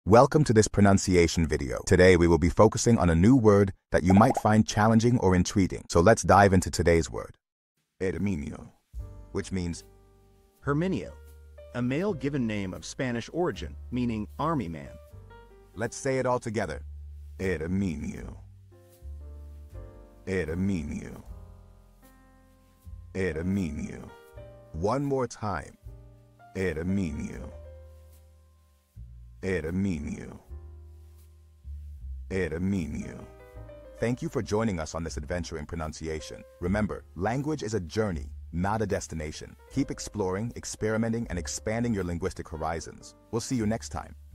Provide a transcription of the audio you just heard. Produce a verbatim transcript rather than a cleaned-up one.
Welcome to this pronunciation video. Today we will be focusing on a new word that you might find challenging or intriguing. So let's dive into today's word. Herminio, which means Herminio, a male given name of Spanish origin, meaning army man. Let's say it all together. Herminio. Herminio. Herminio. One more time. Herminio. Herminio. Herminio. Thank you for joining us on this adventure in pronunciation. Remember, language is a journey, not a destination. Keep exploring, experimenting, and expanding your linguistic horizons. We'll see you next time.